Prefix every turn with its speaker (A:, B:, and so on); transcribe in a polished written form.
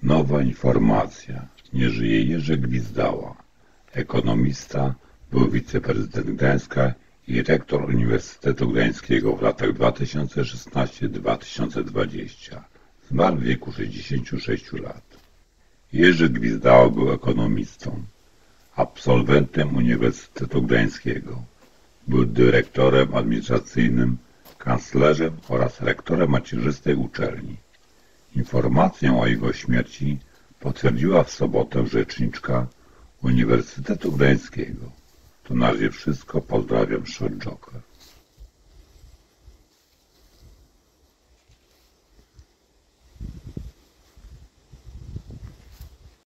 A: Nowa informacja. Nie żyje Jerzy Gwizdała. Ekonomista, był wiceprezydent Gdańska i rektor Uniwersytetu Gdańskiego w latach 2016-2020. Zmarł w wieku 66 lat. Jerzy Gwizdała był ekonomistą, absolwentem Uniwersytetu Gdańskiego. Był dyrektorem administracyjnym, kanclerzem oraz rektorem macierzystej uczelni. Informację o jego śmierci potwierdziła w sobotę rzeczniczka Uniwersytetu Gdańskiego. To na razie wszystko. Pozdrawiam, Short Joker.